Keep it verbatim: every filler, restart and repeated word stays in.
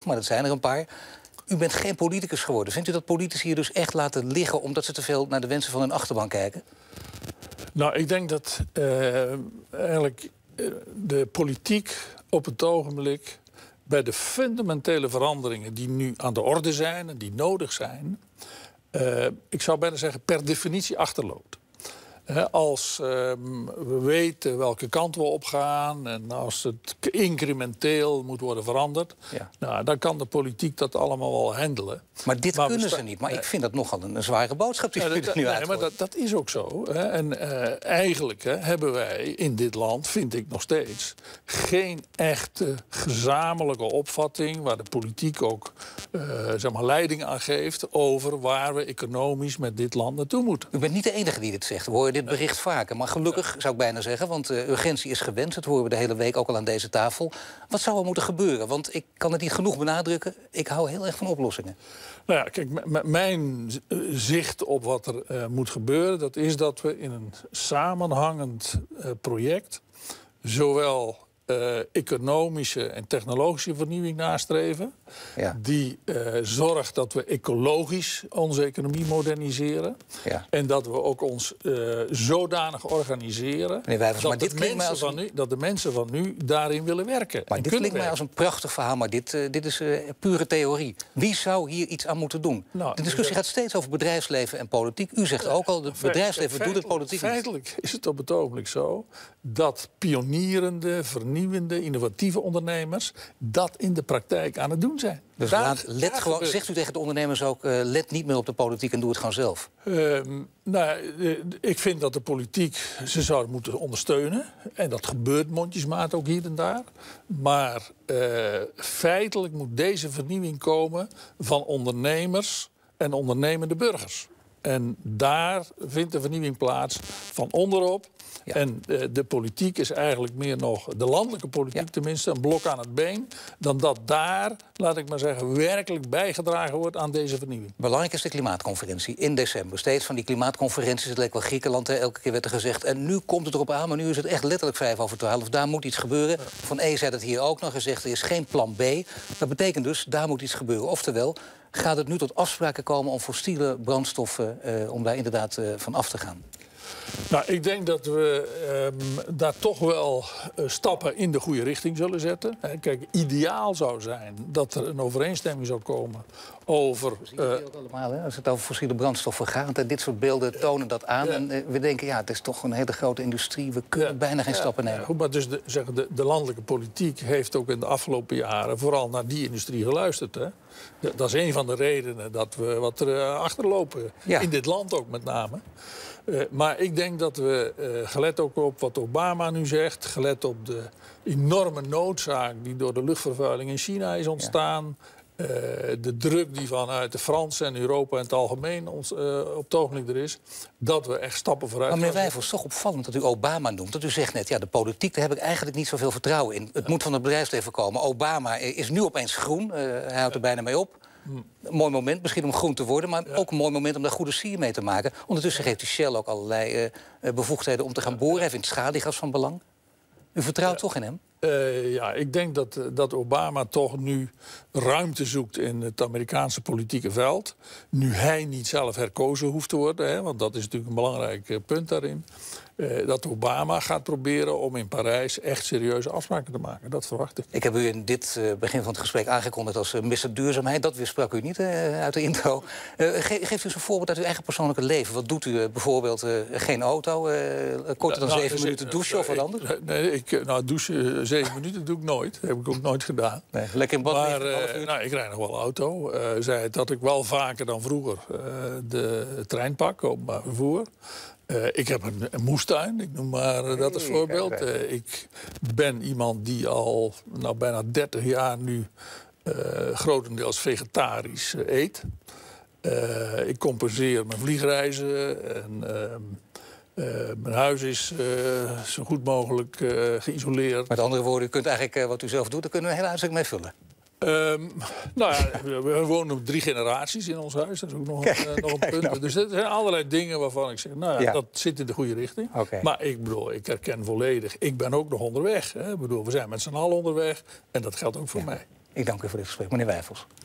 maar dat zijn er een paar. U bent geen politicus geworden. Vindt u dat politici hier dus echt laten liggen omdat ze te veel naar de wensen van hun achterban kijken? Nou, ik denk dat uh, eigenlijk uh, de politiek op het ogenblik bij de fundamentele veranderingen die nu aan de orde zijn en die nodig zijn, uh, ik zou bijna zeggen per definitie achterloopt. He, als uh, we weten welke kant we opgaan en als het incrementeel moet worden veranderd, ja. nou, dan kan de politiek dat allemaal wel handelen. Maar dit maar kunnen ze niet. Maar ik vind dat nogal een, een zware boodschap die ja, u er nu nee, maar dat, dat is ook zo. Hè. En uh, eigenlijk hè, hebben wij in dit land, vind ik nog steeds, geen echte gezamenlijke opvatting waar de politiek ook uh, zeg maar, leiding aan geeft over waar we economisch met dit land naartoe moeten. U bent niet de enige die dit zegt. We horen dit bericht vaker. Maar gelukkig, zou ik bijna zeggen, want uh, urgentie is gewenst. Dat horen we de hele week ook al aan deze tafel. Wat zou er moeten gebeuren? Want ik kan het niet genoeg benadrukken. Ik hou heel erg van oplossingen. Nou ja, kijk, mijn zicht op wat er uh, moet gebeuren, dat is dat we in een samenhangend uh, project zowel uh, economische en technologische vernieuwing nastreven, ja. die uh, zorgt dat we ecologisch onze economie moderniseren, ja. en dat we ook ons uh, zodanig organiseren Wijvers, dat, maar dit de mensen als... van nu, dat de mensen van nu daarin willen werken. Maar dit klinkt werken. mij als een prachtig verhaal, maar dit, uh, dit is uh, pure theorie. Wie zou hier iets aan moeten doen? Nou, de discussie uh, gaat steeds over bedrijfsleven en politiek. U zegt ook al, het bedrijfsleven doet het, politiek niet. Feitelijk is het op het ogenblik zo dat pionierende, vernieuwende, innovatieve ondernemers dat in de praktijk aan het doen zijn. Dus daar, laat, let daar gewoon, zegt u tegen de ondernemers ook, uh, let niet meer op de politiek en doe het gewoon zelf? Uh, nou, uh, ik vind dat de politiek ze zou moeten ondersteunen. En dat gebeurt mondjesmaat ook hier en daar. Maar uh, feitelijk moet deze vernieuwing komen van ondernemers en ondernemende burgers. En daar vindt de vernieuwing plaats van onderop. Ja. En uh, de politiek is eigenlijk meer nog, de landelijke politiek ja. tenminste, een blok aan het been, dan dat daar, laat ik maar zeggen, werkelijk bijgedragen wordt aan deze vernieuwing. Belangrijk is de klimaatconferentie in december. Steeds van die klimaatconferenties, het leek wel Griekenland, hè, elke keer werd er gezegd. En nu komt het erop aan, maar nu is het echt letterlijk vijf over twaalf. Daar moet iets gebeuren. Van E zei het hier ook nog gezegd, er is geen plan B. Dat betekent dus, daar moet iets gebeuren. Oftewel, gaat het nu tot afspraken komen om fossiele brandstoffen, uh, om daar inderdaad uh, van af te gaan? Nou, ik denk dat we um, daar toch wel uh, stappen in de goede richting zullen zetten. Kijk, ideaal zou zijn dat er een overeenstemming zou komen over... Uh, ook allemaal, hè? Als het over fossiele brandstoffen gaat, en dit soort beelden tonen dat aan. Ja. En uh, we denken, ja, het is toch een hele grote industrie. We kunnen ja. bijna geen ja. stappen nemen. Ja, goed, maar dus de, zeg, de, de landelijke politiek heeft ook in de afgelopen jaren vooral naar die industrie geluisterd. Hè? Ja, dat is een van de redenen dat we wat er uh, achterlopen. Ja. In dit land ook met name. Uh, maar ik denk dat we, uh, gelet ook op wat Obama nu zegt, gelet op de enorme noodzaak die door de luchtvervuiling in China is ontstaan, uh, de druk die vanuit de Fransen en Europa in het algemeen ons, uh, op het ogenblik er is, dat we echt stappen vooruit gaan. Maar meneer Wijfels, toch opvallend dat u Obama noemt. Dat u zegt net, ja, de politiek, daar heb ik eigenlijk niet zoveel vertrouwen in. Het ja. moet van het bedrijfsleven komen. Obama is nu opeens groen, uh, hij houdt er bijna mee op. Een mooi moment, misschien om groen te worden, maar ja. ook een mooi moment om daar goede sier mee te maken. Ondertussen geeft die Shell ook allerlei uh, bevoegdheden om te gaan boren. Hij vindt schaliegas van belang. U vertrouwt ja. toch in hem? Uh, ja, ik denk dat, dat Obama toch nu ruimte zoekt in het Amerikaanse politieke veld. Nu hij niet zelf herkozen hoeft te worden, hè, want dat is natuurlijk een belangrijk uh, punt daarin. Uh, dat Obama gaat proberen om in Parijs echt serieuze afspraken te maken. Dat verwacht ik. Ik heb u in dit uh, begin van het gesprek aangekondigd als uh, mister Duurzaamheid. Dat weersprak u niet uh, uit de intro. Uh, ge geeft u eens een voorbeeld uit uw eigen persoonlijke leven. Wat doet u uh, bijvoorbeeld? Uh, geen auto, uh, korter dan nou, zeven nou, minuten douchen uh, of wat anders? Nee, ik, nou, douchen zeven minuten doe ik nooit. Dat heb ik ook nooit gedaan. Nee, lekker in bad maar uh, nou, ik rijd nog wel auto. Uh, zei het dat ik wel vaker dan vroeger uh, de trein pak, openbaar vervoer. Uh, ik heb een, een moestuin, ik noem maar uh, dat als voorbeeld. Uh, ik ben iemand die al nou, bijna dertig jaar nu uh, grotendeels vegetarisch uh, eet. Uh, ik compenseer mijn vliegreizen. En, uh, uh, mijn huis is uh, zo goed mogelijk uh, geïsoleerd. Met andere woorden, u kunt eigenlijk uh, wat u zelf doet, daar kunnen we een hele uitzending mee vullen. Um, nou ja, we wonen op drie generaties in ons huis. Dat is ook nog, kijk, een, nog een punt. Nou. Dus er zijn allerlei dingen waarvan ik zeg, nou ja, ja. dat zit in de goede richting. Okay. Maar ik bedoel, ik herken volledig, ik ben ook nog onderweg. Hè. Ik bedoel, we zijn met z'n allen onderweg en dat geldt ook voor ja. mij. Ik dank u voor dit gesprek, meneer Wijfels.